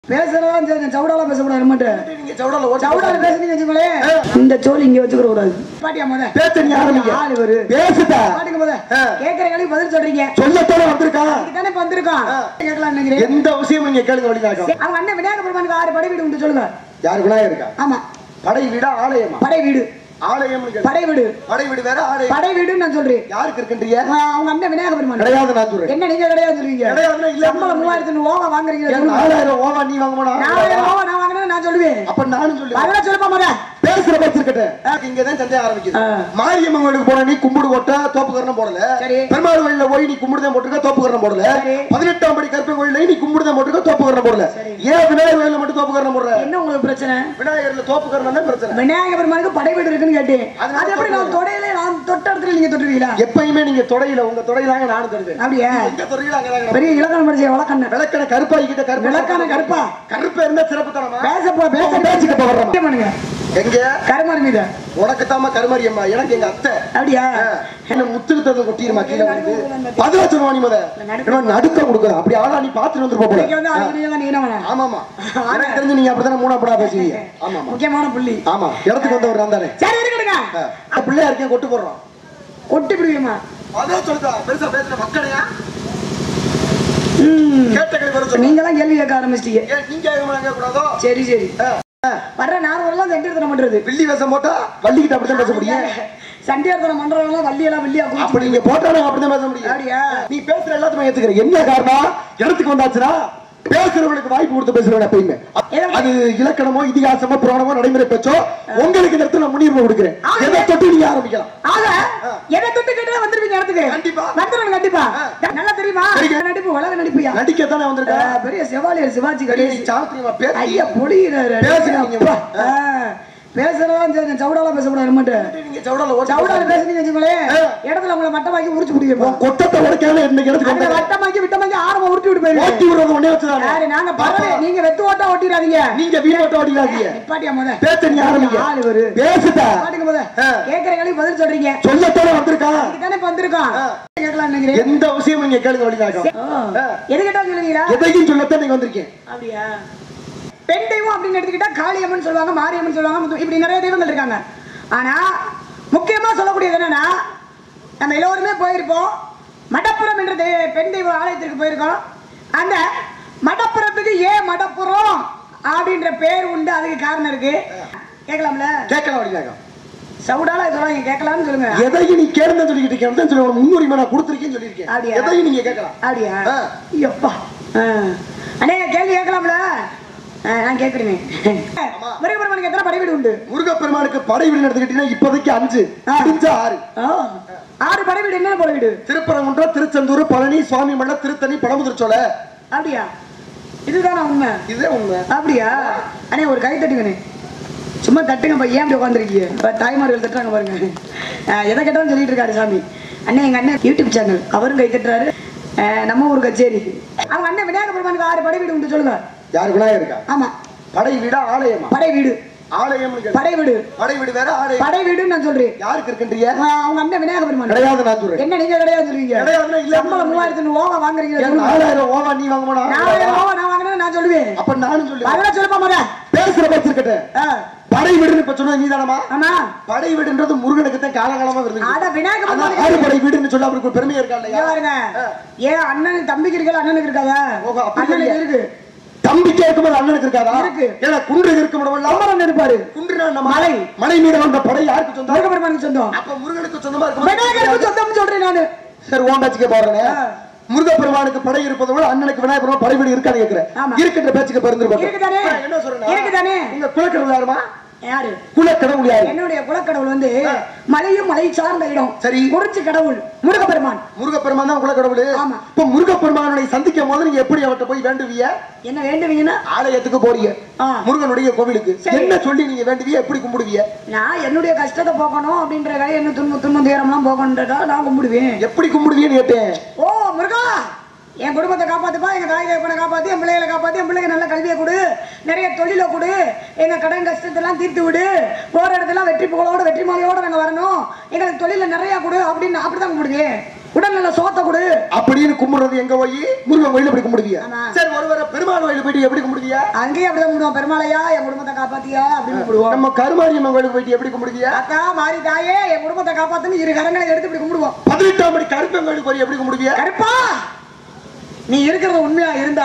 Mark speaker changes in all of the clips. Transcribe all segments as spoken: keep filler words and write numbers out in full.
Speaker 1: பேசுறதான் சவுடால பேசக்கூடாது மட்டும்
Speaker 2: நீங்க சவுடால ஓட
Speaker 1: சவுடால பேசுனீங்க வச்சுங்களே இந்த சோலி இங்க வச்சுக்க கூடாது பாட்டியா முத
Speaker 2: பேச நீ ஆரம்பிங்க
Speaker 1: ஆளு வரு
Speaker 2: பேசுடா
Speaker 1: பாட்டுங்க முத கேக்குற கேள்வி பதில் சொல்றீங்க
Speaker 2: சொல்லத்தோட வந்திருக்கான்
Speaker 1: இதுக்கு தானே வந்திருக்கான் கேட்கலாம் நினைக்கிறேன்
Speaker 2: எந்த விஷயம் நீங்க கேளுங்க வழிகாட்டும்
Speaker 1: அவங்க அண்ணன் விநாயக பெருமானுக்கு ஆறு படை வீடு உண்டு சொல்லுங்க
Speaker 2: யார் விநாயகர் இருக்கா
Speaker 1: ஆமா
Speaker 2: படை வீடா ஆலயமா
Speaker 1: படை வீடு
Speaker 2: ஆலயம்
Speaker 1: படை வீடு
Speaker 2: படை வீடு வேற ஆலயம்
Speaker 1: படை வீடுன்னு நான் சொல்றேன்
Speaker 2: யாருக்கு இருக்குன்றீங்க
Speaker 1: அவங்க அண்ணன் விநாயக பெருமான்
Speaker 2: கிடையாது நான் சொல்றேன்
Speaker 1: என்ன நீங்க கிடையாது சொல்றீங்க
Speaker 2: கிடையாதுன்னா இல்ல
Speaker 1: சம்பளம் மூவாயிரத்து ஓவா வாங்குறீங்க
Speaker 2: நாலாயிரம் ஓவா நீ வாங்க போனா
Speaker 1: நாலாயிரம் ஓவா நான் வாங்கினேன் நான் சொல்லுவேன்
Speaker 2: அப்ப நானும் சொல்லுவேன்
Speaker 1: அதெல்லாம் சொல்லுப்பா முத
Speaker 2: பேசுற பேசிருக்கட்ட இங்கதான் சந்தேகம் ஆரம்பிக்குது மாரியம்மன் கோயிலுக்கு போன நீ கும்பிடு போட்ட தோப்புக்கரணம் போடல பெருமாள் கோயில போய் நீ கும்பிடுதான் போட்டுக்க தோப்புக்கரணம் போடல பதினெட்டாம் படி கருப்பை கோயில நீ கும்பிடுதான் போட்டுக்க தோப்புக்கரணம் போடல ஏன் விநாயகர் கோயில மட்டும் தோப்புக்கரணம் போடுற
Speaker 1: என்ன உங்களுக்கு பிரச்சனை
Speaker 2: விநாயகர்ல தோப்புக்கரணம் தான் பிரச்சனை
Speaker 1: விநாயக பெருமானுக்கு படை வீடு இருக்குன்னு கேட்டேன் அது எப்படி நான் தொடையில நான் தொட்ட இடத்துல நீங்க தொட்டுருவீங்களா
Speaker 2: எப்பயுமே நீங்க தொடையில உங்க தொடையிலாங்க நானும் தொடுவேன்
Speaker 1: அப்படியே
Speaker 2: எங்க தொடையில அங்க
Speaker 1: பெரிய இலக்கணம் படிச்ச வழக்கண்ண
Speaker 2: விளக்கண கருப்பாய் கிட்ட கருப்பு
Speaker 1: விளக்கண கருப்பா
Speaker 2: கருப்பா இருந்தா சிறப்பு தரமா
Speaker 1: பேச போ பேச பேசிக்க போறோம் பண்ணுங்க
Speaker 2: எங்க
Speaker 1: கருமாரி மீது
Speaker 2: உனக்கு தாமா கருமாரி அம்மா எனக்கு எங்க அத்தை
Speaker 1: அப்படியா
Speaker 2: என்ன முத்துக்கிட்டது கொட்டிருமா கீழே வந்து பதிலா சொல்லுவா நீ முத நடுக்க கொடுக்குற அப்படி ஆளா நீ பாத்துட்டு வந்துருப்ப போல ஆமாமா எனக்கு தெரிஞ்சு நீங்க அப்படித்தானே மூணா படா பேசுவீங்க ஆமா
Speaker 1: முக்கியமான புள்ளி
Speaker 2: ஆமா இடத்துக்கு வந்தவர் நான் தானே
Speaker 1: சரி இருக்கடுங்க
Speaker 2: பிள்ளையா இருக்கேன் கொட்டு போடுறோம்
Speaker 1: கொட்டி பிடிக்குமா
Speaker 2: அதான் சொல்லுதா பெருசா பேசுற மக்களையா கேட்ட கேள்வி வர
Speaker 1: நீங்க தான் கேள்வி கேட்க ஆரம்பிச்சிட்டீங்க
Speaker 2: நீங்க கேட்க கூடாதோ
Speaker 1: சரி சரி வர்ற நார் வரலாம் சண்டியர்த்தனம் பண்றது
Speaker 2: வில்லி வேஷம் போட்டா வள்ளிக்கிட்ட அப்படிதான் பேச முடியும்
Speaker 1: சண்டியர்த்தனம் பண்றவங்க வள்ளி எல்லாம் வள்ளியா
Speaker 2: அப்படி நீங்க போட்டாலும் அப்படிதான் பேச முடியும்
Speaker 1: அப்படியா
Speaker 2: நீ பேசுற எல்லாத்தையுமே ஏத்துக்கிறேன் என்ன காரணம் இடத்துக்கு வந்தாச்சுன்னா பேசுறவங்களுக்கு வாய்ப்பு கொடுத்து பேசுறவங்க எப்பயுமே அது இலக்கணமோ இதிகாசமோ புராணமோ நடைமுறை பேச்சோ உங்களுக்கு இந்த இடத்துல முன்னுரிமை கொடுக்கிறேன் எதை தொட்டு நீங்க ஆரம்பிக்கலாம்
Speaker 1: எதை தொட்டு கேட்டா வந்துருவீங்க இடத்துக்கு
Speaker 2: கண்டிப்பா
Speaker 1: வந்துருங்க கண்டிப்பா நல்லா தெரியுமா நடிப்பு உலக நடிப்புயா
Speaker 2: நடிக்கத்தானே வந்திருக்கேன்
Speaker 1: பெரிய செவாலியர் சிவாஜி கணேசன்
Speaker 2: சாத்திரமா பேச
Speaker 1: ஐயா பொழியிறாரு
Speaker 2: பேசுறீங்க
Speaker 1: பேசுறதான் சவுடால பேசக்கூடாது மட்டும்
Speaker 2: நீங்க சவுடால ஓட
Speaker 1: சவுடால பேசுனீங்க வச்சுங்களே இடத்துல உங்களை மட்டமாக்கி உரிச்சு பிடிக்கும்
Speaker 2: கொட்டத்தை உடைக்காம இன்னைக்கு இடத்துக்கு
Speaker 1: அந்த வட்டமாக்கி விட்டமாக்கி ஆரம்ப உருட்டி விட்டு போயிருங்க
Speaker 2: ஓட்டி விடுறது ஒண்ணே வச்சுதானே
Speaker 1: யாரு நாங்க பரவாயில்லை நீங்க வெத்து ஓட்டா ஓட்டிராதீங்க
Speaker 2: நீங்க வீ ஓட்டா ஓட்டிராதீங்க
Speaker 1: பாட்டியா முத
Speaker 2: பேச நீ ஆரம்பிங்க
Speaker 1: ஆளு வரு
Speaker 2: பேசுடா
Speaker 1: பாட்டுங்க முத கேக்குற கேள்வி பதில் சொல்றீங்க
Speaker 2: சொல்லத்தோட வந்திருக்கான்
Speaker 1: இதுக்கு தானே வந்திருக்கான் கேட்கலாம் நினைக்கிறேன்
Speaker 2: எந்த விஷயம் நீங்க கேளுங்க வழிகாட்டும்
Speaker 1: எது கேட்டா சொல்லுவீங்களா
Speaker 2: எதையும் சொல்லத்தான் நீங்க வந்திருக்கீங்க
Speaker 1: அப்படியா பெண் தெய்வம் அப்படின்னு எடுத்துக்கிட்டா காளியம்மன் சொல்லுவாங்க மாரியம்மன் சொல்லுவாங்க இப்படி நிறைய தெய்வங்கள் இருக்காங்க ஆனா முக்கியமா சொல்லக்கூடியது என்னன்னா நம்ம எல்லோருமே போயிருப்போம் மடப்புறம் என்ற பெண் தெய்வ ஆலயத்திற்கு போயிருக்கோம் அந்த மடப்புறத்துக்கு ஏன் மடப்புறம் அப்படின்ற பேர் உண்டு அதுக்கு காரணம் இருக்கு கேட்கலாம்ல
Speaker 2: கேட்கலாம் வழிகாட்டும்
Speaker 1: சவுடால சொல்லுவாங்க கேட்கலாம்னு சொல்லுங்க
Speaker 2: எதையும் நீ கேளுங்க சொல்லிக்கிட்டு இருக்கேன் சொல்லி முன்னுரிமை நான் கொடுத்துருக்கேன்னு சொல்லியிருக்கேன் எதையும் நீங்க கேட்கலாம்
Speaker 1: அப்படியா எப்பா அண்ணே கேள்வி கேட்கலாம்ல நான் கேட்கிறேன் முருகப்பெருமானுக்கு எத்தனை படை வீடு உண்டு
Speaker 2: முருகப்பெருமானுக்கு படை வீடு எடுத்துக்கிட்டீங்கன்னா இப்போதைக்கு அஞ்சு ஆறு
Speaker 1: ஆறு படை வீடு என்ன படை வீடு
Speaker 2: திருப்பரங்குன்றம் திருச்செந்தூர் பழனி சுவாமி மலை திருத்தணி பழமுதிர்ச்சோலை
Speaker 1: அப்படியா இதுதானா உண்மை
Speaker 2: இதே உண்மை
Speaker 1: அப்படியா அண்ணே ஒரு கை தட்டுங்கண்ணே சும்மா தட்டுங்க ஏன் அப்படி உட்காந்துருக்கீங்க தாய்மார்கள் தட்டுறாங்க பாருங்க எதை கேட்டாலும் சொல்லிட்டு இருக்காரு சாமி அண்ணே எங்க அண்ணன் யூடியூப் சேனல் அவரும் கை தட்டுறாரு நம்ம ஊர் கச்சேரி அவங்க அண்ணன் விநாயக பெருமானுக்கு ஆறு படை வீடு உண்டு சொல்லுங்க
Speaker 2: யார் விநாயகர் இருக்கா
Speaker 1: ஆமா
Speaker 2: படை வீடா ஆலயமா
Speaker 1: படை வீடு
Speaker 2: ஆலயம்
Speaker 1: படை வீடு
Speaker 2: படை வீடு வேற ஆலயம்
Speaker 1: படை வீடுன்னு நான் சொல்றேன்
Speaker 2: யாருக்கு இருக்குன்றீங்க
Speaker 1: அவங்க அண்ணன் விநாயக பெருமான்
Speaker 2: கிடையாது நான் சொல்றேன்
Speaker 1: என்ன நீங்க கிடையாது சொல்றீங்க
Speaker 2: கிடையாதுன்னா இல்ல
Speaker 1: சம்பளம் மூவாயிரத்து ஓவா வாங்குறீங்க
Speaker 2: நாலாயிரம் ஓவா நீ வாங்க போனா
Speaker 1: நாலாயிரம் ஓவா நான் வாங்கினேன் நான் சொல்லுவேன்
Speaker 2: அப்ப நானும் சொல்லுவேன்
Speaker 1: அதெல்லாம் சொல்லுப்பா முத
Speaker 2: பேசுற பேசிருக்கட்ட படை வீடுன்னு இப்ப சொன்னது நீதானமா
Speaker 1: ஆமா
Speaker 2: படை வீடுன்றது முருகனுக்கு தான் காலகாலமா வருது
Speaker 1: ஆட விநாயக பெருமான்
Speaker 2: ஆறு படை வீடுன்னு சொல்ல அவருக்கு பெருமையா இருக்கா இல்லையா
Speaker 1: பாருங்க ஏன் அண்ணன் தம்பிக்கு இருக்கல அண்ணனுக்கு இருக்காதா அண்ணனுக்கு இருக்கு
Speaker 2: தம்பிக்கே இருக்கும்போது அண்ணனுக்கு இருக்காதா
Speaker 1: இருக்கு
Speaker 2: ஏன்னா குன்று இருக்கும் அமரன் இருப்பாரு குன்றுனா மலை மலை மீது வந்த படை யாருக்கு சொந்தம்
Speaker 1: முருகப்பெருமானுக்கு சொந்தம்
Speaker 2: அப்ப முருகனுக்கு சொந்தமா இருக்கும்
Speaker 1: விநாயகருக்கு சொந்தம்னு சொல்றேன் நானு
Speaker 2: சரி ஓம் பேச்சுக்கே போறேன் முருகப்பெருமானுக்கு படை இருப்பதை விட அண்ணனுக்கு விநாயகர் பெருமான் படை வீடு இருக்கான்னு கேட்கிறேன் இருக்கின்ற பேச்சுக்கு பகிர்ந்து
Speaker 1: இருக்குதானே
Speaker 2: என்ன சொல்றேன்
Speaker 1: இருக்குதானே
Speaker 2: உங்க குலக்கடவுள் யாருமா
Speaker 1: யாரு
Speaker 2: குலக்கடவுள் யாரு
Speaker 1: என்னுடைய குலக்கடவுள் வந்து மலையும் மலை சார்ந்த இடம்
Speaker 2: சரி
Speaker 1: குறிச்சி கடவுள் முருகப்பெருமான்
Speaker 2: முருகப்பெருமான் தான் குலக்கடவுள்
Speaker 1: ஆமா
Speaker 2: இப்ப முருகப்பெருமானுடைய சந்திக்கும் போது நீங்க எப்படி அவர்கிட்ட போய் வேண்டுவீங்க
Speaker 1: என்ன வேண்டுவீங்கன்னா
Speaker 2: ஆலயத்துக்கு போறீங்க முருகனுடைய கோவிலுக்கு என்ன சொல்லி நீங்க வேண்டுவீங்க எப்படி கும்பிடுவீங்க
Speaker 1: நான் என்னுடைய கஷ்டத்தை போக்கணும் அப்படின்ற என்ன துன்பம் துன்பம் துயரம்லாம் போக்கணுன்றதா நான் கும்பிடுவேன்
Speaker 2: எப்படி கும்பிடுவீங்கன்னு கேட்டேன்
Speaker 1: ஓ முருகா என் குடும்பத்தை காப்பாத்துப்பா எங்க தாய் தகப்பனை காப்பாத்தி என் பிள்ளைகளை காப்பாத்தி என் பிள்ளைங்க நல்ல கல்வியை கொடு நிறைய தொழிலை கொடு எங்க கடன் கஷ்டத்தெல்லாம் தீர்த்து விடு போற இடத்துல வெற்றி புகழோட வெற்றி மாலையோட நாங்க வரணும் எங்களுக்கு தொழில நிறைய கொடு அப்படின்னு அப்படிதான் கும்பிடுவேன் உடல் நல்ல சோத்தை கொடு
Speaker 2: அப்படின்னு கும்பிடுறது எங்க போய் முருகன் கோயில் எப்படி கும்பிடுவியா? சரி, ஒருவரை பெருமாள் கோயில் போயிட்டு எப்படி கும்பிடுவியா?
Speaker 1: அங்கேயே அப்படிதான் கும்பிடுவோம். பெருமாளையா என் குடும்பத்தை காப்பாத்தியா அப்படின்னு கும்பிடுவோம்.
Speaker 2: நம்ம கருமாரியம்மன் கோயிலுக்கு போயிட்டு எப்படி கும்பிடுவியா?
Speaker 1: அக்கா மாறி தாயே என் குடும்பத்தை காப்பாத்துன்னு இரு கரங்களை எடுத்து இப்படி கும்பிடுவோம்.
Speaker 2: பதினெட்டாம் படி கருப்பன் கோயிலுக்கு போய் எப்படி கும்பிடுவியா?
Speaker 1: கருப்பா நீ இருக்கிறது உண்மையா இருந்தா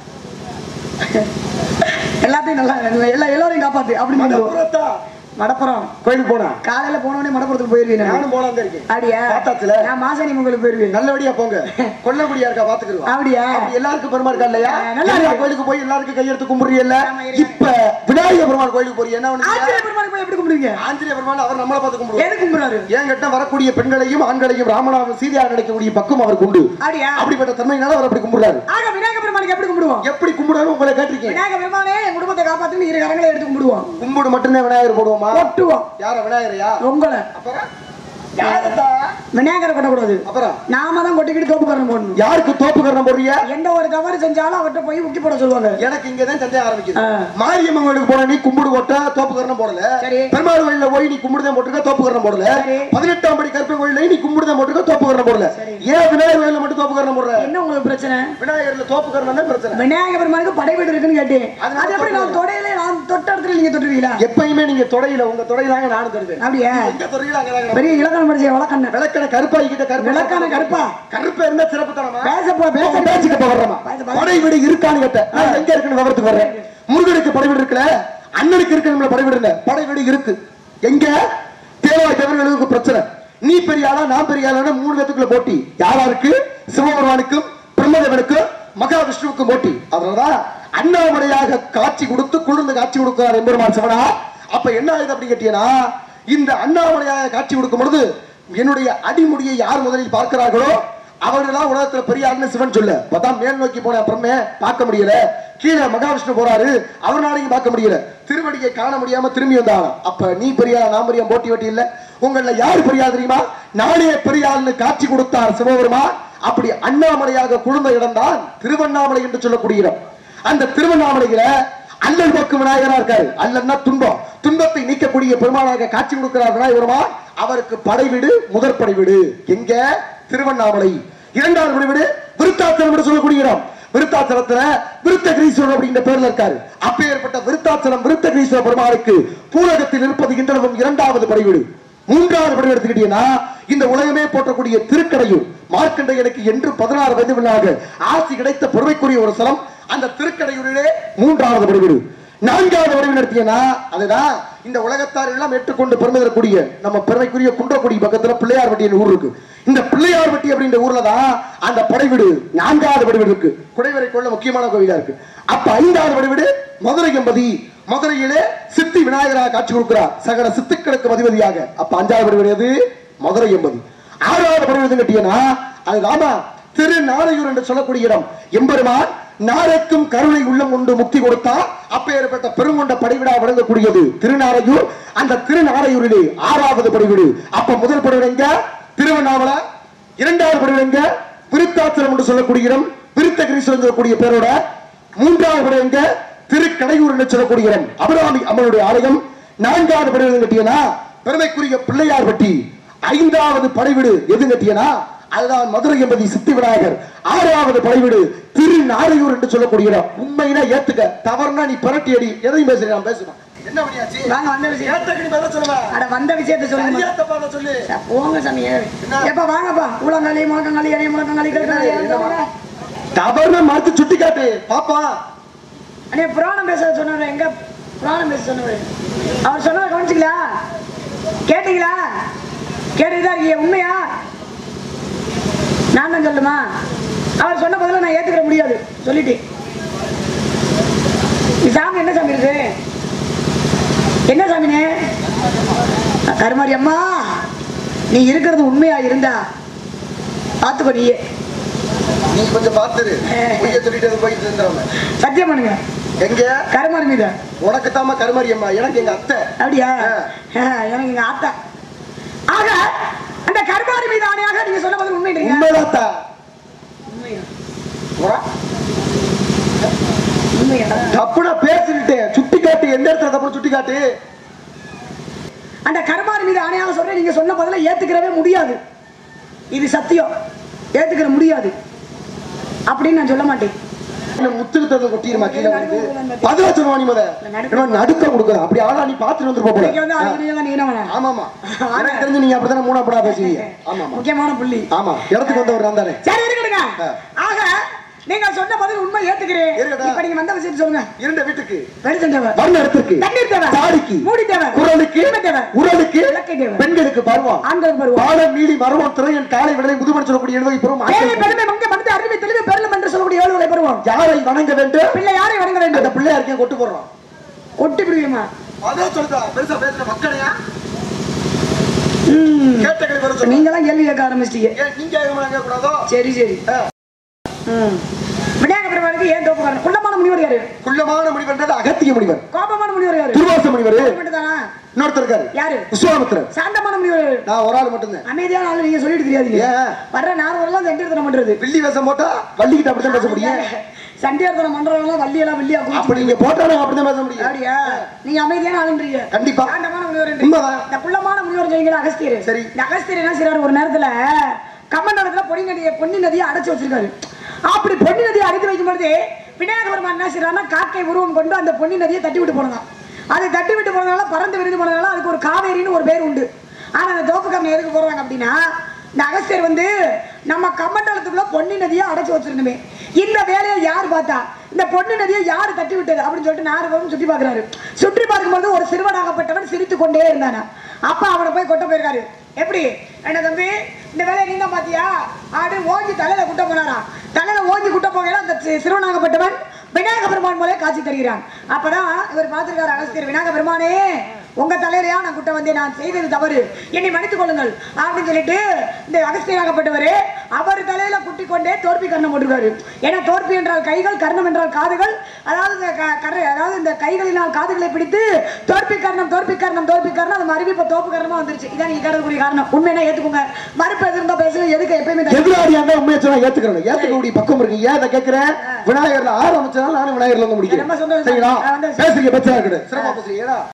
Speaker 1: எல்லாத்தையும் நல்லா எல்லா எல்லாரையும் காப்பாத்து அப்படின்னு மடப்புறம்
Speaker 2: கோயிலுக்கு போனா
Speaker 1: காலையில போனோடனே மடப்புறத்துக்கு போயிருவீங்க.
Speaker 2: நானும் போலாம் இருக்கேன்.
Speaker 1: அப்படியா?
Speaker 2: பாத்தாச்சுல
Speaker 1: நான் மாசாணி உங்களுக்கு போயிருவேன்.
Speaker 2: நல்லபடியா போங்க. கொல்லபடியா இருக்கா பாத்துக்குறோம்.
Speaker 1: அப்படியா?
Speaker 2: எல்லாருக்கும் பெருமாள் இருக்கா இல்லையா?
Speaker 1: நல்லா
Speaker 2: கோயிலுக்கு போய் எல்லாருக்கும் கையெடுத்து கும்பிடுறீல்ல. இப்ப விநாயகர் பெருமாள் கோயிலுக்கு போறீங்க என்ன பண்ணுவீங்க?
Speaker 1: ஆஞ்சநேய பெருமாள் போய் எப்படி கும்பிடுவீங்க?
Speaker 2: ஆஞ்சநேய பெருமாள் அவர் நம்மள பார்த்து கும்பிடுவார்.
Speaker 1: எதுக்கு கும்பிடுறாரு?
Speaker 2: ஏன் கேட்டா வரக்கூடிய பெண்களையும் ஆண்களையும் ராமநாம சீதையா நினைக்கக்கூடிய பக்கம் அவருக்கு உண்டு.
Speaker 1: அப்படியா?
Speaker 2: அப்படிப்பட்ட தன்மையினால அவர் அப்படி கும்பிடுறாரு.
Speaker 1: ஆக விநாயகர் பெருமாளுக்கு எப்படி கும்பிடுவோம்?
Speaker 2: எப்படி கும்பிடுறாரு உங்களை கேட்டிருக்கீங்க.
Speaker 1: விநாயகர் பெருமானே என் குடும்பத்தை காப்பாத்துன்னு இரு கரங்களை எடுத்து கும்பிடுவோம்.
Speaker 2: கும்பிடு மட்டும்தான் விநாயகர் போடுவோமா?
Speaker 1: ஒட்டுவோம்.
Speaker 2: யார விநாயகரையா?
Speaker 1: உங்களை.
Speaker 2: அப்புறம்
Speaker 1: விநாயகரை கொட்டக்கூடாது.
Speaker 2: அப்புறம்
Speaker 1: நாம தான் கொட்டிக்கிட்டு தோப்பு கரணம் போடணும்.
Speaker 2: யாருக்கு தோப்பு கரணம் போடுறீங்க?
Speaker 1: எந்த ஒரு தவறு செஞ்சாலும் அவர்கிட்ட போய் முக்கி போட சொல்லுவாங்க.
Speaker 2: எனக்கு இங்கதான் சந்தேகம் ஆரம்பிக்குது. மாரியம்மன் கோயிலுக்கு போன நீ கும்பிடு போட்ட தோப்பு கரணம் போடல. பெருமாள் கோயில்ல போய் நீ கும்பிடுதான் போட்டுக்க தோப்பு கரணம் போடல. பதினெட்டாம் படி கருப்பன் கோயில்ல நீ கும்பிடுதான் போட்டுக்க தோப்பு கரணம் போடல. ஏன் விநாயகர் கோயில்ல மட்டும் தோப்பு கரணம் போடுற? என்ன உங்களுக்கு பிரச்சனை? விநாயகர்ல தோப்பு கரணம் தான் பிரச்சனை. விநாயகர் பெருமாளுக்கு படை வீடு இருக்குன்னு கேட்டேன். அது எப்படி நான் தொடையில நான் தொட்ட இடத்துல நீங்க தொட்டுவீங்களா? எப்பயுமே நீங்க தொடையில உங்க தொடையிலாங்க நானும் தொடுவேன். அப்படியே எங்க தொடையில அங்க பெரிய இலக்கணம் படிச்ச வழக்கண்ண விளக்கண கருப்பா கிட்ட கருப்பு விளக்கண கருப்பா கருப்பா இருந்தா சிறப்பு தரமா பேச போ பேச பேசிக்க போறமா படை வீடு இருக்கான்னு கேட்ட நான் எங்க இருக்குன்னு விவரத்துக்கு வர்றேன். முருகனுக்கு படை வீடு இருக்குல, அண்ணனுக்கு இருக்கு நம்மள படை வீடு இல்ல, படை வீடு இருக்கு. எங்க தேவாய் தேவர்களுக்கு பிரச்சனை. நீ பெரிய ஆளா நான் பெரிய ஆளா மூணு பேத்துக்குள்ள போட்டி. யாராருக்கு? சிவபெருமானுக்கும் பிரம்மதேவனுக்கும் மகாவிஷ்ணுவுக்கும் போட்டி. அதனாலதான் அண்ணாமலையாக காட்சி கொடுத்து குளிர்ந்து காட்சி கொடுக்கிறார் எம்பெருமான் சிவனா. அப்ப என்ன ஆகுது அப்படின்னு கேட்டீங்கன்னா, இந்த அண்ணாமலையாக காட்சி கொடுக்கும் பொழுது என்னுடைய அடிமுடியை யார் முதலில் பார்க்கிறார்களோ அவர்களாம் உலகத்துல பெரிய ஆளுன்னு சிவன் சொல்ல. அப்பதான் மேல் நோக்கி போன அப்புறமே பார்க்க முடியல, கீழே மகாவிஷ்ணு போறாரு அவனாலையும் பார்க்க முடியல, திருவடியை காண முடியாம திரும்பி வந்தாலும். அப்ப நீ பெரிய ஆளா நான் பெரிய போட்டி வெட்டி இல்ல, உங்கள யாரு பெரிய தெரியுமா? நானே பெரிய ஆளுன்னு காட்சி கொடுத்தார் சிவபெருமான். அப்படி அண்ணாமலையாக குழுந்த இடம்தான் திருவண்ணாமலை என்று சொல்லக்கூடிய இடம். அந்த திருவண்ணாமலையில அல்லல் போக்கு விநாயகரா இருக்காரு. அல்லன்னா துன்பம், துன்பத்தை நீக்கக்கூடிய பெருமானாக காட்சி கொடுக்கிறார் விநாயகருமா. அவருக்கு படைவீடு முதற் படைவீடு எங்க? திருவண்ணாமலை. இரண்டாவது படைவீடு விருத்தாச்சலம் என்று சொல்லக்கூடிய இடம். விருத்தாச்சலத்துல விருத்தகிரீஸ்வரர் அப்படிங்கிற பேர்ல இருக்காரு. அப்பேற்பட்ட விருத்தாச்சலம் விருத்தகிரீஸ்வர பெருமாளுக்கு பூலகத்தில் இருப்பது இன்றளவும் இரண்டாவது படைவீடு. மூன்றாவது படம் எடுத்துக்கிட்டீங்கன்னா இந்த உலகமே போற்றக்கூடிய திருக்கடையூர் மார்க்கண்டையனுக்கு என்று பதினாறு வயது விழாக ஆட்சி கிடைத்த பெருமைக்குரிய ஒரு ஸ்தலம் அந்த திருக்கடையூரிலே மூன்றாவது படைவீடு. நான்காவது படைவீடு எடுத்தீங்கன்னா அதுதான் இந்த உலகத்தார் எல்லாம் ஏற்றுக்கொண்டு பெருமை தரக்கூடிய நம்ம பெருமைக்குரிய குன்றக்குடி பக்கத்துல பிள்ளையார்பட்டி ஊர் இருக்கு. இந்த பிள்ளையார்பட்டி அப்படின்ற ஊர்ல தான் அந்த படைவீடு நான்காவது படைவீடு இருக்கு. குடைவரை கொள்ள முக்கியமான கோயிலா இருக்கு. அப்ப ஐந்தாவது படைவீடு மதுரை எம்பதி. மதுரையிலே சித்தி விநாயகராக காட்சி கொடுக்கிறார் சகல சித்துக்களுக்கு அதிபதியாக. அப்ப அஞ்சாவது படைவீடு எது? மதுரை எம்பதி. ஆறாவது படைவீடு கட்டியனா அது ராமா திருநாரையூர் என்று சொல்லக்கூடிய இடம். எம்பெருமான் நாரைக்கும் கருணை உள்ளம் கொண்டு முக்தி கொடுத்தார். அப்பேற்பட்ட பெருங்கொண்ட படைவிடா வழங்கக்கூடியது திருநாரையூர். அந்த திருநாரையூரிலே ஆறாவது படைவீடு. அப்ப முதல் படைவீடு எங்க? திருவண்ணாமலை. இரண்டாவது படைவீடு எங்க? விருத்தாச்சலம் என்று சொல்லக்கூடிய இடம், விருத்தகிரீஸ்வரர் சொல்லக்கூடிய பேரோட. மூன்றாவது படைவீடு எங்க? திருக்கடையூர் என்று சொல்லக்கூடிய இடம், அபிராமி அம்மனுடைய ஆலயம். நான்காவது படைவீடு கட்டியனா பெருமைக்குரிய பிள்ளையார்பட்டி. ஐந்தாவது படைவீடு எது கட்டியனா அதுதான் மதுரை எம்பதி சித்தி விநாயகர். ஆறாவது படைவீடு திருநாரையூர் என்று சொல்லக்கூடிய இடம். உண்மையினா ஏத்துக்க, தவறுனா நீ பரட்டி அடி. எதையும் பேசுறேன் நான் பேசுவேன். என்ன பண்ணியாச்சு? வாங்க வந்த விஷயம் ஏத்துக்கு பதில் சொல்லுங்க. அட வந்த விஷயத்தை சொல்லுங்க. ஏத்தப்பா சொல்லு. போங்க சாமி. ஏப்பா வாங்கப்பா. உலங்களி முழக்கங்களி அணி முழக்கங்களி கேக்குறாங்க. தவறுனா மாத்தி சுட்டி காட்டு பாப்பா. அண்ணே புராணம் பேச சொன்னாரு. எங்க புராணம் பேச சொன்னாரு? அவர் சொன்னதை கவனிச்சிங்களா? கேட்டீங்களா? கேட்டுதான் இருக்கீங்க. உண்மையா? நான் தான் சொல்லுமா? அவர் சொன்ன பதில நான் ஏத்துக்கிற முடியாது சொல்லிட்டு. சாமி என்ன சாமி இருக்கு? என்ன சாமினே? கருமாரி அம்மா நீ இருக்கிறது உண்மையா இருந்தா பாத்துக்கோ. நீ நீ கொஞ்சம் பாத்துரு. சொல்லிட்டு போயிட்டு இருந்தாங்க. சத்தியம் பண்ணுங்க. எங்க? கருமாரி மீத. உனக்கு தாமா கருமாரி அம்மா, எனக்கு எங்க அத்தை. அப்படியா? எனக்கு எங்க அத்தை. ஆக அந்த கருமாரி மீது ஆணையாக நீங்க சொன்ன பதில் உண்மைன்றீங்க. உண்மைதாத்தா. உண்மையா? உண்மையா? தப்புனா பேசிட்டே சுட்டி காட்டு. எந்த இடத்துல தப்பு சுட்டி காட்டு. அந்த கருமாரி மீது ஆணையாக சொல்றேன். நீங்க சொன்ன பதில ஏத்துக்கிறவே முடியாது. இது சத்தியம்.
Speaker 1: ஏத்துக்கிற முடியாது அப்படின்னு நான் சொல்ல மாட்டேன்.
Speaker 2: முத்துக்கிட்ட கொட்டிருமா கீழே வந்து பதிலா சொல்லுவா நீ முத நடுக்க கொடுக்குற அப்படி ஆளா நீ பாத்துட்டு வந்துருப்ப போல. ஆமாமா எனக்கு தெரிஞ்சு நீங்க அப்படித்தானே மூணா படா பேசுவீங்க. ஆமா
Speaker 1: முக்கியமான புள்ளி.
Speaker 2: ஆமா இடத்துக்கு வந்தவர் தான் தானே.
Speaker 1: சரி இருக்கடுங்க. ஆக நீங்க சொன்ன பதில் உண்மை ஏத்துக்கிறேன். இப்ப நீங்க வந்த விஷயத்தை சொல்லுங்க.
Speaker 2: இரண்டு வீட்டுக்கு
Speaker 1: வெளிச்சம் தேவை,
Speaker 2: வர்ண இடத்துக்கு
Speaker 1: தண்ணீர் தேவை,
Speaker 2: சாடிக்கு
Speaker 1: மூடி தேவை,
Speaker 2: குரலுக்கு
Speaker 1: தேவை,
Speaker 2: உரலுக்கு
Speaker 1: விளக்கு தேவை,
Speaker 2: பெண்களுக்கு பருவம்,
Speaker 1: ஆண்களுக்கு பருவம்,
Speaker 2: பாலம் நீலி மருவம் திரையன் காலை விடலை முதுமன் சொல்லக்கூடிய எழுவை பருவம்,
Speaker 1: ஏழை பெருமை மங்க மனது அறிவை தெளிவு பெருளம் என்று சொல்லக்கூடிய ஏழு வகை பருவம்.
Speaker 2: யாரை வணங்க வேண்டும்,
Speaker 1: பிள்ளை யாரை வணங்க வேண்டும்,
Speaker 2: அந்த பிள்ளை யாருக்கே கொட்டு போடுறோம்
Speaker 1: கொட்டி விடுவீமா.
Speaker 2: அதான் சொல்லுதா பெருசா பேசுற மக்களையா கேட்ட கேள்வி வரும்.
Speaker 1: நீங்க எல்லாம் கேள்வி கேட்க ஆரம்பிச்சிட்டீங்க.
Speaker 2: நீங்க கேட்க கூடாதோ? சரி சரி.
Speaker 1: விநாயக பெருமானுக்கு ஏன் தோப்பு காரணம்? குள்ளமான முனிவர் யாரு?
Speaker 2: குள்ளமான முனிவர் அகத்திய முனிவர்.
Speaker 1: கோபமான முனிவர் யாரு?
Speaker 2: துர்வாச முனிவர்.
Speaker 1: மட்டும்தானா?
Speaker 2: இன்னொருத்தர் இருக்காரு.
Speaker 1: யாரு?
Speaker 2: விஸ்வாமித்திரர்.
Speaker 1: சாந்தமான முனிவர். நான்
Speaker 2: ஒரு ஆள் மட்டும் தான்.
Speaker 1: அமைதியான ஆளு நீங்க சொல்லிட்டு தெரியாதீங்க. வர்ற நார் வரலாம் சண்டியர்த்தனம் பண்றது.
Speaker 2: வில்லி வேஷம் போட்டா வள்ளிக்கிட்ட அப்படிதான் பேச முடியும்.
Speaker 1: சண்டியர்த்தனம் பண்றவங்க வள்ளி எல்லாம் வள்ளியா குளிச்சு
Speaker 2: அப்படி நீங்க போட்டாலும் அப்படிதான் பேச முடியும்.
Speaker 1: அப்படியா? நீங்க அமைதியான ஆளுன்றீங்க.
Speaker 2: கண்டிப்பா.
Speaker 1: சாந்தமான முனிவர். இந்த குள்ளமான முனிவர் சொல்றீங்க அகஸ்தியர். சரி. இந்த அகஸ்தியர் என்ன செய்றாரு ஒரு நேரத்துல கம்மண்டலத்துல பொன்னி நதியை பொன்னி நதியை அடைச்சு வச்சிருக்காரு. அப்படி பொன்னி நதியை அடைத்து வைக்கும் பொழுது விநாயக பெருமான் என்ன செய்யறாருன்னா காக்கை உருவம் கொண்டு அந்த பொன்னி நதியை தட்டி விட்டு போனதான். அதை தட்டி விட்டு போனதுனால பறந்து விரிந்து போனதுனால அதுக்கு ஒரு காவேரின்னு ஒரு பேர் உண்டு. ஆனா அந்த தோப்புக்காரன் எதுக்கு போறாங்க அப்படின்னா இந்த அகஸ்தியர் வந்து நம்ம கம்மண்டலத்துக்குள்ள பொன்னி நதியை அடைச்சு வச்சிருந்தோமே இந்த வேலையை யார் பார்த்தா இந்த பொன்னி நதியை யாரு தட்டி விட்டது அப்படின்னு சொல்லிட்டு நாரதரும் சுற்றி பார்க்கிறாரு. சுற்றி பார்க்கும்போது ஒரு சிறுவனாகப்பட்டவன் சிரித்து கொண்டே இருந்தானா. அப்ப அவனை போய் கொட்ட போயிருக்காரு. எப்படி என்ன தம்பி இந்த வேலையை நீ தான் பாத்தியா ஆடு ஓங்கி தலையில குட்ட போனாரா. தலையில ஓங்கி குட்ட போகல அந்த சிறுவனாகப்பட்டவன் விநாயக பெருமான் போல காட்சி தருகிறான். அப்பதான் இவர் பார்த்திருக்காரு அகஸ்தியர். விநாயக பெருமானே உங்க தலையிலையா நான் குட்ட வந்தேன், நான் செய்தது தவறு, என்னை மன்னித்துக் கொள்ளுங்கள் அப்படின்னு சொல்லிட்டு இந்த அகஸ்தியராகப்பட்டவரு அவர் தலையில குட்டி கொண்டே தோற்பி கர்ணம் போட்டிருக்காரு. ஏன்னா தோற்பி என்றால் கைகள், கர்ணம் என்றால் காதுகள். அதாவது இந்த அதாவது இந்த கைகளினால் காதுகளை பிடித்து தோற்பி கர்ணம் தோற்பி கர்ணம் தோற்பி கர்ணம் அது மறுபடியும் இப்ப தோப்பு கர்ணமா வந்துருச்சு. இதான் நீங்க கேட்கக்கூடிய காரணம். உண்மையா ஏத்துக்கோங்க. மறுப்பு எதிர்ந்தா பேசுங்க. எதுக்கு எப்பயுமே
Speaker 2: எதிராளியாக உண்மையை சொன்னா ஏத்துக்கிறேன். ஏத்துக்கக்கூடிய பக்கம் இருக்கு. ஏன் அதை கேட்கிறேன்? விநாயகர்ல ஆரம்பிச்சதால நானும் விநாயகர்ல வந்து முடிக்கிறேன். சரிங்களா? பேசுறீங்க, பேசுறா இருக்குது. சிறப்பா பேசுறீங்க.